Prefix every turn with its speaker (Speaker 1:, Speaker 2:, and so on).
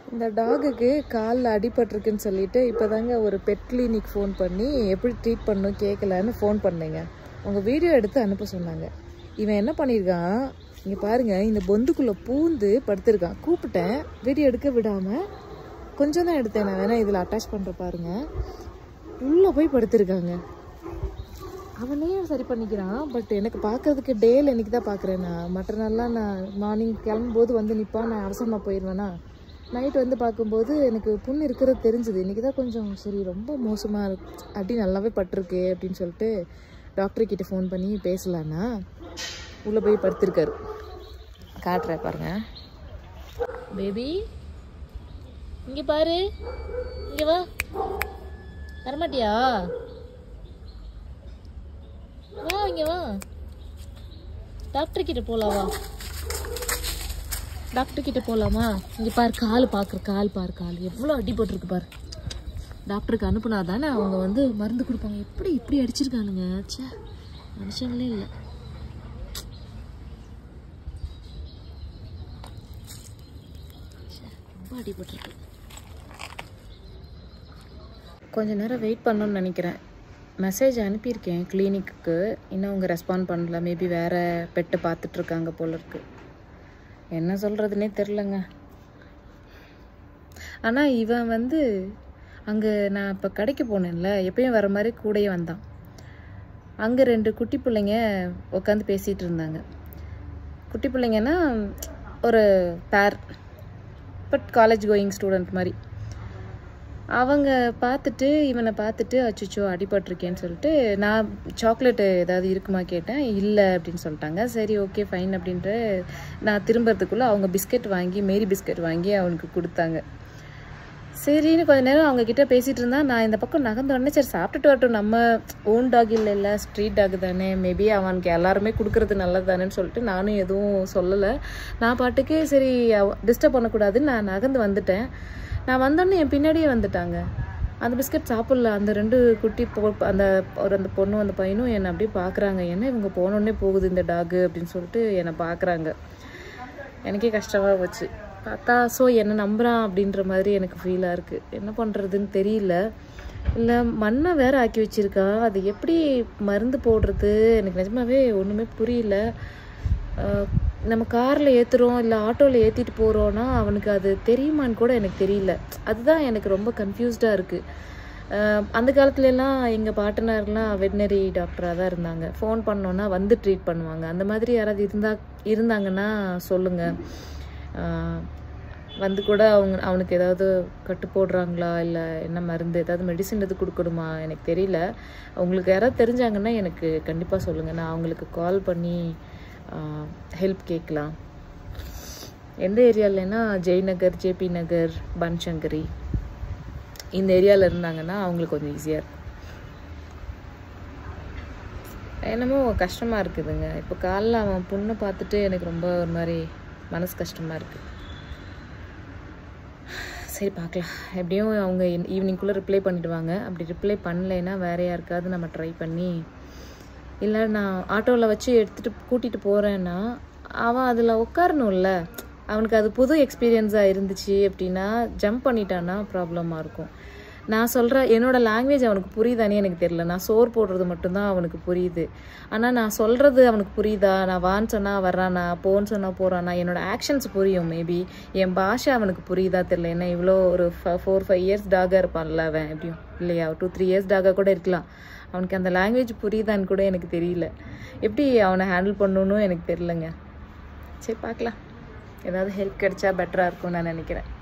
Speaker 1: இந்த டாகுக்கு காலில் அடிபட்டிருக்குன்னு சொல்லிட்டு இப்போதாங்க ஒரு பெட் கிளினிக் ஃபோன் பண்ணி எப்படி ட்ரீட் பண்ணணும் கேட்கலான்னு ஃபோன் பண்ணேங்க. உங்கள் வீடியோ எடுத்து அனுப்ப சொன்னாங்க. இவன் என்ன பண்ணியிருக்கான், இங்கே பாருங்கள், இந்த பொந்துக்குள்ளே பூந்து படுத்திருக்கான். கூப்பிட்டேன், வீடியோ எடுக்க விடாமல் கொஞ்சம் தான் எடுத்தேன். நான் வேணால் இதில் அட்டாச் பண்ணுற பாருங்க. உள்ளே போய் படுத்திருக்காங்க. அவனே சரி பண்ணிக்கிறான். பட் எனக்கு பார்க்கறதுக்கு டேயில் இன்றைக்கி தான் பார்க்குறேன். நான் மற்ற நாள்லாம் நான் மார்னிங் கிளம்பும்போது வந்து நிற்பான், நான் அவசரமாக போயிடுவேன்னா. நைட் வந்து பார்க்கும்போது எனக்கு புண்ணு இருக்கிறது தெரிஞ்சுது. இன்றைக்கி தான் கொஞ்சம் சரி ரொம்ப மோசமாக இருக்கு, அப்படி நல்லாவே பட்டிருக்கு அப்படின்னு சொல்லிட்டு டாக்டர்கிட்ட ஃபோன் பண்ணி பேசலான்னா உள்ளே போய் படுத்திருக்காரு. காட்டுறேன் பாருங்க. பேபி இங்கே பாரு, இங்கே வா, வரமாட்டியா? வா இங்கே வா, டாக்டர்கிட்ட போகலாவா? டாக்டர்கிட்ட போகலாமா? இங்கே பாரு, கால் பார்க்குற, கால் பாரு, கால் எவ்வளோ அடிபட்டுருக்கு பாரு. டாக்டருக்கு அனுப்புனா தானே அவங்க வந்து மருந்து கொடுப்பாங்க. எப்படி இப்படி அடிச்சிருக்கானுங்க, சே மனுஷங்களே இல்லை. ரொம்ப அடிபட்டுருக்கு. கொஞ்ச நேரம் வெயிட் பண்ணணும்னு நினைக்கிறேன். மெசேஜ் அனுப்பியிருக்கேன் கிளினிக்கு, இன்னும் அவங்க ரெஸ்பாண்ட் பண்ணல. மேபி வேறு பெட்டை பார்த்துட்ருக்காங்க போல இருக்கு. என்ன சொல்கிறதுனே தெரிலங்க. ஆனால் இவன் வந்து அங்கே நான் இப்போ கடைக்கு போனேன்ல, எப்பயும் வர மாதிரி கூடயே வந்தான். அங்கே 2 குட்டி பிள்ளைங்க உட்காந்து பேசிகிட்டு இருந்தாங்க. குட்டி பிள்ளைங்கன்னா ஒரு பேர், பட் காலேஜ் கோயிங் ஸ்டூடெண்ட் மாதிரி. அவங்க பார்த்துட்டு இவனை பார்த்துட்டு அச்சுச்சோ அடிபட்டிருக்கேன்னு சொல்லிட்டு நான் சாக்லேட்டு ஏதாவது இருக்குமா கேட்டேன். இல்லை அப்படின்னு சொல்லிட்டாங்க. சரி ஓகே ஃபைன் அப்படின்ட்டு நான் திரும்புறதுக்குள்ளே அவங்க பிஸ்கெட் வாங்கி, மேரி பிஸ்கெட் வாங்கி அவனுக்கு கொடுத்தாங்க. சரின்னு கொஞ்ச நேரம் அவங்கக்கிட்ட பேசிகிட்டு இருந்தா, நான் இந்த பக்கம் நகர்ந்த உடனே சரி சாப்பிட்டுட்டு வரட்டும், நம்ம ஓன் டாக் இல்லை ஸ்ட்ரீட் டாக் தானே, மேபி அவனுக்கு எல்லாருமே கொடுக்குறது நல்லது தானேன்னு சொல்லிட்டு நானும் எதுவும் சொல்லலை. நான் பாட்டுக்கு சரி டிஸ்டர்ப் பண்ணக்கூடாதுன்னு நான் நகர்ந்து வந்துட்டேன். நான் வந்தோடனே என் பின்னாடியே வந்துட்டாங்க. அந்த பிஸ்கட் சாப்பிட்ல. அந்த 2 குட்டி அந்த பொண்ணும் அந்த பையனும் என்னை அப்படியே பார்க்குறாங்க. என்ன இவங்க போனோடனே போகுது இந்த டாகு அப்படின்னு சொல்லிட்டு என்னை பார்க்குறாங்க. எனக்கே கஷ்டமாக போச்சு பார்த்தா. ஸோ என்னை நம்புகிறான் அப்படின்ற மாதிரி எனக்கு ஃபீலாக இருக்குது. என்ன பண்ணுறதுன்னு தெரியல. இல்லை மண்ணை வேறு ஆக்கி வச்சுருக்கா, அது எப்படி மருந்து போடுறது எனக்கு நிஜமாவே ஒன்றுமே புரியல. நம்ம காரில் ஏற்றுறோம் இல்லை ஆட்டோவில் ஏற்றிட்டு போகிறோன்னா அவனுக்கு அது தெரியுமான்னு கூட எனக்கு தெரியல. அதுதான் எனக்கு ரொம்ப கன்ஃபியூஸ்டாக இருக்குது. அந்த காலத்துலலாம் எங்கள் பாட்டனார்லாம் வெட்னரி டாக்டராக தான் இருந்தாங்க. ஃபோன் பண்ணோன்னா வந்து ட்ரீட் பண்ணுவாங்க. அந்த மாதிரி யாராவது இருந்தாங்கன்னா சொல்லுங்கள். வந்து கூட அவனுக்கு ஏதாவது கட்டு போடுறாங்களா, இல்லை என்ன மருந்து ஏதாவது மெடிசன் எது கொடுக்கணுமா எனக்கு தெரியல. உங்களுக்கு யாராவது தெரிஞ்சாங்கன்னா எனக்கு கண்டிப்பாக சொல்லுங்கள். நான் அவங்களுக்கு கால் பண்ணி ஹெல்ப் கேட்கலாம். எந்த ஏரியாவில்னா ஜெய்நகர், ஜேபி நகர், பன்சங்கரி இந்த ஏரியாவில் இருந்தாங்கன்னா அவங்களுக்கு கொஞ்சம் ஈஸியாக இருக்கும். என்னமோ கஷ்டமாக இருக்குதுங்க. இப்போ காலைல அவன் பொண்ணை பார்த்துட்டு எனக்கு ரொம்ப ஒரு மாதிரி மனசு கஷ்டமாக இருக்குது. சரி பார்க்கலாம், எப்படியும் அவங்க ஈவினிங்குள்ளே ரிப்ளை பண்ணிவிடுவாங்க. அப்படி ரிப்ளை பண்ணலைன்னா வேறு யாருக்காவது நம்ம ட்ரை பண்ணி, இல்லை நான் ஆட்டோவில் வச்சு கூட்டிகிட்டு போகிறேன்னா அவன் அதில் உட்காரணும்ல. அவனுக்கு அது புது எக்ஸ்பீரியன்ஸாக இருந்துச்சு அப்படின்னா ஜம்ப் பண்ணிட்டான்னா ப்ராப்ளமாக இருக்கும். நான் சொல்கிற என்னோடய லாங்குவேஜ் அவனுக்கு புரியுதானே எனக்கு தெரியல. நான் சோறு போடுறது மட்டும்தான் அவனுக்கு புரியுது. ஆனால் நான் சொல்கிறது அவனுக்கு புரியுதா? நான் வான்னு சொன்னால் வர்றானா, போன்னு சொன்னால் போகிறானா, என்னோடய ஆக்ஷன்ஸ் புரியும். மேபி என் பாஷை அவனுக்கு புரியுதா தெரியல. ஏன்னா இவ்வளோ ஒரு 4-5 இயர்ஸ் டாகாக இருப்பான்ல அவன், எப்படியும் இல்லையா 2-3 இயர்ஸ் டாகாக கூட இருக்கலாம். அவனுக்கு அந்த லாங்குவேஜ் புரியுதான்னு கூட எனக்கு தெரியல. எப்படி அவனை ஹேண்டில் பண்ணணுன்னு எனக்கு தெரியலங்க. சரி பார்க்கலாம், ஏதாவது ஹெல்ப் கிடைச்சா பெட்டராக இருக்கும்னு நான் நினைக்கிறேன்.